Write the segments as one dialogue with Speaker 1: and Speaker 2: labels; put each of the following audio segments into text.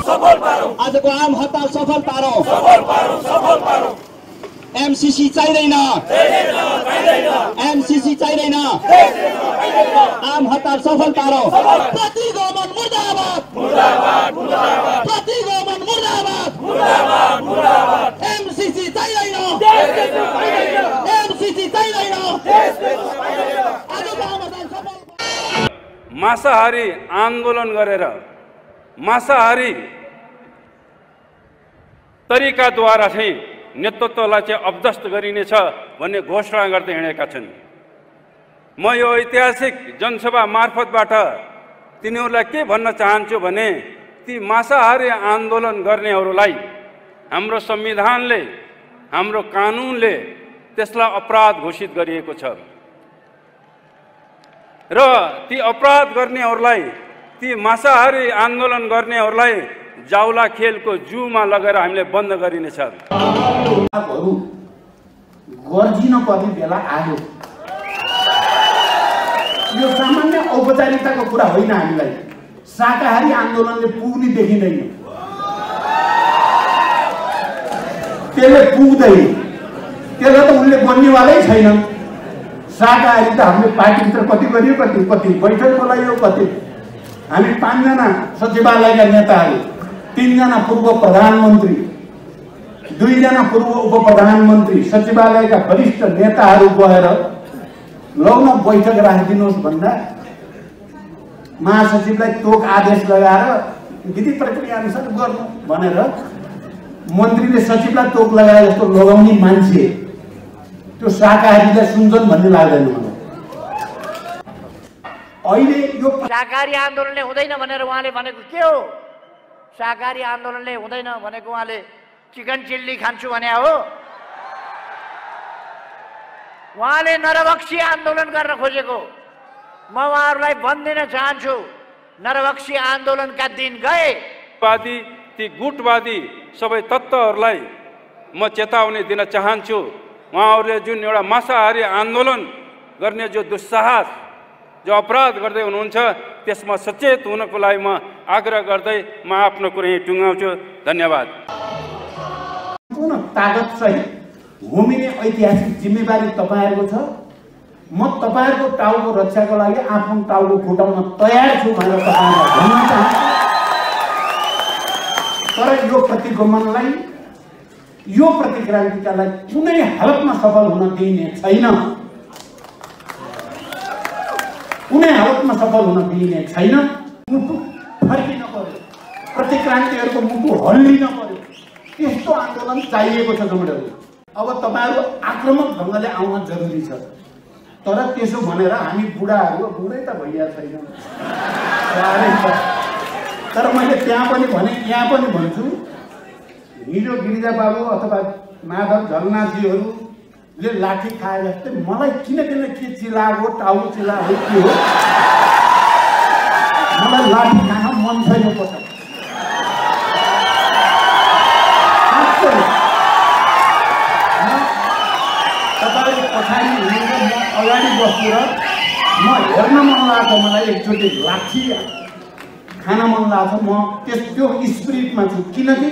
Speaker 1: आजको आम हडताल सफल पारौं। एमसीसी चाहिँदैन, एमसीसी चाहिँदैन, आम हडताल सफल पारौं। प्रतिगमन मुर्दाबाद, प्रतिगमन मुर्दाबाद, एमसीसी चाहिँदैन, एमसीसी चाहिँदैन। आजको आम हडताल सफल।
Speaker 2: मांसाहारी आन्दोलन गरेर मांसाहारी तरिकाद्वारा चाहिँ नेतृत्वलाई चाहिँ अब्दस्त गरिनेछ भन्ने घोषणा गर्दै हिँडेका छन्। म यो ऐतिहासिक जनसभा मार्फतबाट तिनीहरूलाई के भन्न चाहन्छु भने ती मांसाहारी आन्दोलन गर्नेहरूलाई हाम्रो संविधानले, हाम्रो कानुनले त्यसलाई अपराध घोषित गरिएको छ र ती अपराध गर्नेहरूलाई, ती मांसाहारी आन्दोलन गर्नेहरूलाई जाउला खेलको जूमा लगेर हामीले बन्द गरिनेछ।
Speaker 3: गर्जिन पर्ने बेला आयो। यो सामान्य औपचारिकताको कुरा होइन। हामीलाई शाकाहारी आन्दोलनले पुग्ने देखिँदैन, त्यसले पुग्दैन, त्यसले त उनले बन्नेवालै छैन। शाकाहारी त हामीले पार्टीभित्र कति गरियो, कति बैठक बोलाइयो, कति हामी 5 जना सचिवालयका नेताहरू, 3 जना पूर्व प्रधानमन्त्री, 2 जना पूर्व उप प्रधानमन्त्री, सचिवालयका वरिष्ठ नेताहरू गएर लौ न बैठक राखिदिनुहोस् भन्दा महासचिवलाई तोक आदेश लगाएर विधि प्रक्रिया अनुसार गर्नु भनेर मन्त्रीले सचिवलाई तोक लगाए जस्तो लगाउने मान्छे त्यो शाकाहारीलाई सुन्छन् भन्ने लाग्दैन मलाई। अहिले यो
Speaker 4: शाकाहारी आन्दोलनले हुँदैन भनेर उहाँले भनेको के हो? शाकाहारी आन्दोलनले हुँदैन भनेको उहाँले चिकन चिल्ली खान्छु भने हो? उहाँले नरभक्षी आन्दोलन गर्न खोजेको। म उहाँहरूलाई भनिदिन चाहन्छु, नरभक्षी आन्दोलनका दिन गए।
Speaker 2: वादी ती गुटवादी सबै तत्त्वहरूलाई म चेतावनी दिन चाहन्छु। उहाँहरूले जुन एउटा मांसाहारी आन्दोलन गर्ने जो दुस्साहस, जो अपराध गर्दै हुनुहुन्छ, त्यसमा सचेत हुनको लागि म आग्रह गर्दै म आफ्नो कुरा यही टुङ्गाउँछु। धन्यवाद।
Speaker 3: पूर्ण ताकत सहित होमिने ऐतिहासिक जिम्मेवारी तपाईहरुको छ। म तपाईहरुको टाउको रक्षाको लागि आफ्नो टाउको फुटाउन तयार छु भनेर तपाईहरुलाई भन्न चाहन्छु। तर यो प्रतिगमनलाई, यो प्रतिक्रान्तिकालाई कुनै हालतमा सफल हुन दिइने छैन, कुनै हालतमा सफल हुन दिइने छैन। मुटु फर्किन पर्यो, प्रतिक्रान्तिहरुको मुटु हल्लिन पर्यो। त्यस्तो आन्दोलन चाहिएको छ तपाईँहरु। अब तपाईहरु आक्रमक ढंगले आउन जरुरी छ। तर त्यसो भनेर हामी बुढाहरु, बुढै त भइया छैन, तर मैले त्यहाँ पनि भने, यहाँ पनि भन्छु, हिजो गिरिजा बाबु अथवा माधव झलनाथजीहरूले लाठी खाए जस्तै मलाई किन के चिलाएको, टाउको चिलाएको के हो, मलाई लाठी खान मन छैन। पछाडि तपाईँ पछाडि हुनुहुन्छ, म अगाडि बस्छु र म हेर्न मन लाग्छ, मलाई एकचोटि लाठी खान मन लाग्छ। म त्यो स्पिरिटमा छु, किनकि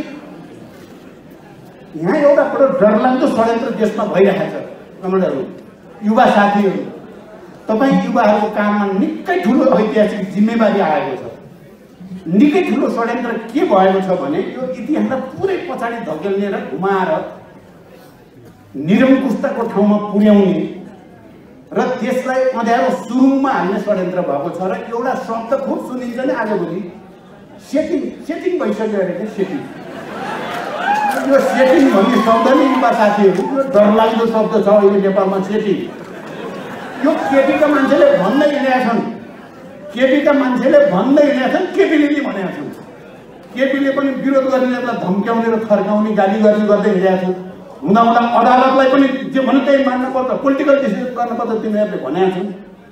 Speaker 3: यहाँ एउटा बडो डरलाग्दो षड्यन्त्र देशमा भइरहेको छ। तपाईँहरू युवा साथीहरू, तपाईँ युवाहरूको काममा निकै ठुलो ऐतिहासिक जिम्मेवारी आएको छ। निकै ठुलो षड्यन्त्र के भएको छ भने यो इतिहासलाई पुरै पछाडि धकेल्ने र घुमाएर निरङ्कुशताको ठाउँमा पुर्याउने र देशलाई अँध्यारो सुरुङमा हाल्ने षड्यन्त्र भएको छ। र एउटा शब्द खुब सुनिन्छ नि आजभोलि, सेटिङ भइसक्यो अरे। सेटिङ, यो सेटिङ भन्ने शब्द नि युवा साथीहरू यो डरलाग्दो शब्द छ अहिले नेपालमा। सेटिङ यो केपीका मान्छेले भन्दै हिँडेका छन्, केपीका मान्छेले भन्दै हिँडेका छन्, केपीले नि भनेका छन्। केपीले पनि विरोध गर्नेहरूलाई धम्क्याउने र फर्काउने, गाली गर्ने गर्दै हिँडेका छन्। हुँदा हुँदा अदालतलाई पनि जे भन्यो त्यही मान्नुपर्छ, पोलिटिकल डिसिजन गर्नुपर्छ तिनीहरूले भनेका छन्।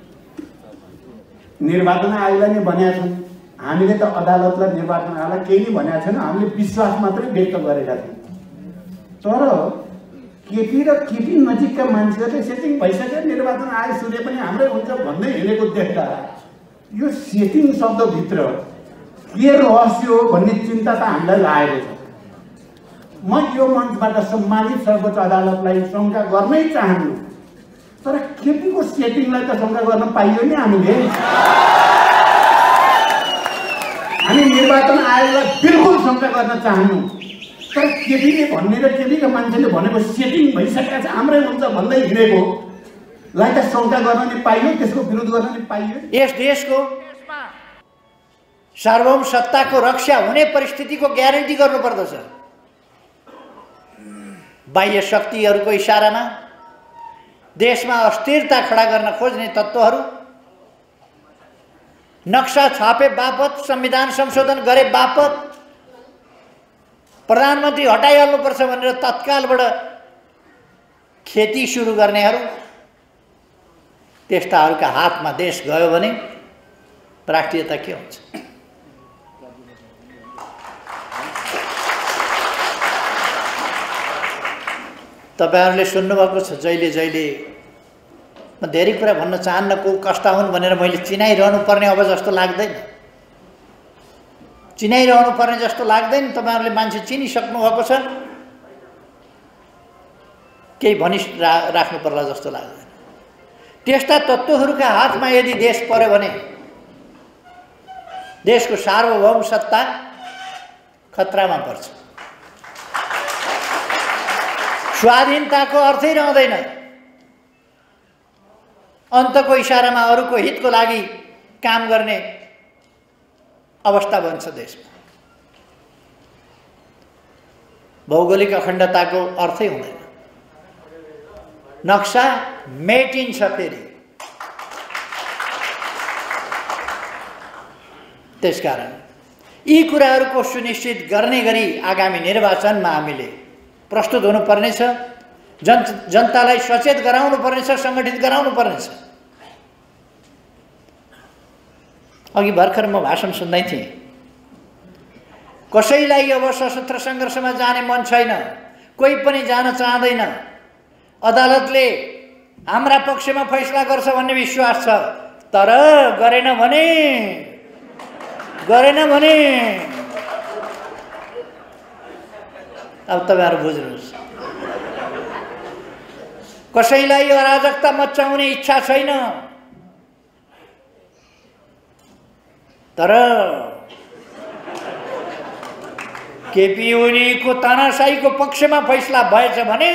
Speaker 3: निर्वाचन आयोगलाई नै भनेका छन्। हामीले त अदालतलाई, निर्वाचन आयोगलाई केही नै भनेका छैन, हामीले विश्वास मात्रै व्यक्त गरेका छौँ। तर केपी र केपी नजिकका मान्छेहरूले सेटिङ भइसक्यो, निर्वाचन आयोग सूर्य पनि हाम्रै हुन्छ भन्दै हिँडेको देख्दा यो सेटिङ शब्दभित्र के रहस्य हो भन्ने चिन्ता त हामीलाई लागेको छ। म यो मञ्चबाट सम्मानित सर्वोच्च अदालतलाई शङ्का गर्नै चाहन्छु, तर केपीको सेटिङलाई त शङ्का गर्न पाइयो नि हामीले। हामी निर्वाचन आयोगलाई बिल्कुल शङ्का गर्न चाहन्नु, तर केपीले भन्ने र केपीका मान्छेले भनेको सेटिङ भइसकेको छ, हाम्रै हुन्छ भन्दै हिँडेको लाई त शङ्का गर्न नि पाइयो, त्यसको विरोध गर्न नि पाइयो।
Speaker 4: यस देशको सार्वभौम सत्ताको रक्षा हुने परिस्थितिको ग्यारेन्टी गर्नुपर्दछ। बाह्य शक्तिहरूको इसारामा देशमा अस्थिरता खडा गर्न खोज्ने तत्त्वहरू नक्सा छापे बापत, संविधान संशोधन गरे बापत प्रधानमन्त्री हटाइहाल्नुपर्छ भनेर तत्कालबाट खेती सुरु गर्नेहरू, त्यस्ताहरूका हातमा देश गयो भने राष्ट्रियता के हुन्छ? तपाईहरुले सुन्नुभएको छ जहिले जहिले म धेरै कुरा भन्न चाहन्न, को कस्ता हुन् भनेर मैले चिनाइरहनु पर्ने अब जस्तो लाग्दैन, चिनाइरहनु पर्ने जस्तो लाग्दैन। तपाईहरुले मान्छे चिनिसक्नु भएको छ, केही भनि राख्नु पर्ला जस्तो लाग्दैन। त्यस्ता तत्त्वहरूका हातमा यदि देश पर्यो भने देशको सार्वभौम सत्ता खतरामा पर्छ। स्वाधीनताको अर्थै रहँदैन, अन्तको इशारामा अरूको हितको लागि काम गर्ने अवस्था बन्छ देशमा। भौगोलिक अखण्डताको अर्थै हुँदैन, नक्सा मेटिन्छ फेरि। त्यसकारण यी कुराहरूको सुनिश्चित गर्ने गरी आगामी निर्वाचनमा हामीले प्रस्तुत हुनुपर्नेछ, जनतालाई सचेत गराउनु पर्नेछ, सङ्गठित गराउनु पर्नेछ। अघि भर्खर म भाषण सुन्दै थिएँ, कसैलाई अब सशस्त्र सङ्घर्षमा जाने मन छैन, कोही पनि जान चाहँदैन, अदालतले हाम्रा पक्षमा फैसला गर्छ भन्ने विश्वास छ, तर गरेन भने अब तपाईहरु बुझ्नुहोस्, कसैलाई अराजकता मचाउने इच्छा छैन, तर केपी ओलीको तानाशाहीको पक्षमा फैसला भएछ भने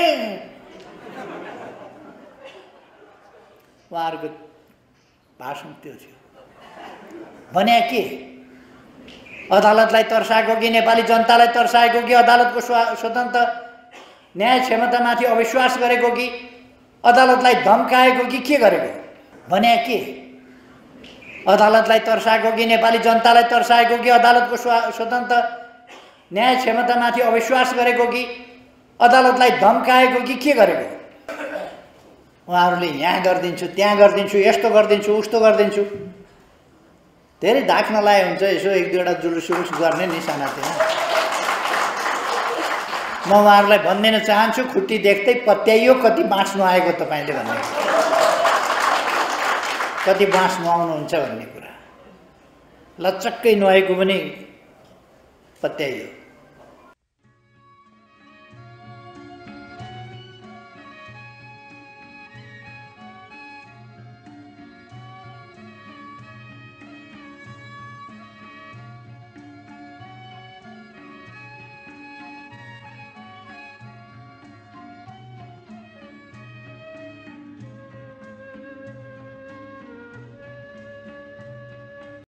Speaker 4: उहाँहरूको भाषण त्यो थियो। भने के? अदालतलाई तर्साएको कि नेपाली जनतालाई तर्साएको कि अदालतको स्वतन्त्र न्याय क्षमतामाथि अविश्वास गरेको कि अदालतलाई धम्काएको कि के गरेको? भने के? अदालतलाई तर्साएको कि नेपाली जनतालाई तर्साएको कि अदालतको स्वतन्त्र न्याय क्षमतामाथि अविश्वास गरेको कि अदालतलाई धम्काएको कि के गरेको? उहाँहरूले यहाँ गरिदिन्छु, त्यहाँ गरिदिन्छु, यस्तो गरिदिन्छु, उस्तो गरिदिन्छु, धेरै धाक नलाए हुन्छ, यसो एक दुईवटा जुलुस गर्ने नि सानातिना। म उहाँहरूलाई भनिदिन चाहन्छु, खुट्टी देख्दै पत्याइयो कति बाँच्नु आएको तपाईँले भन्ने, कति बाँच्नु आउनुहुन्छ भन्ने कुरा लचक्कै नआएको पनि पत्याइयो।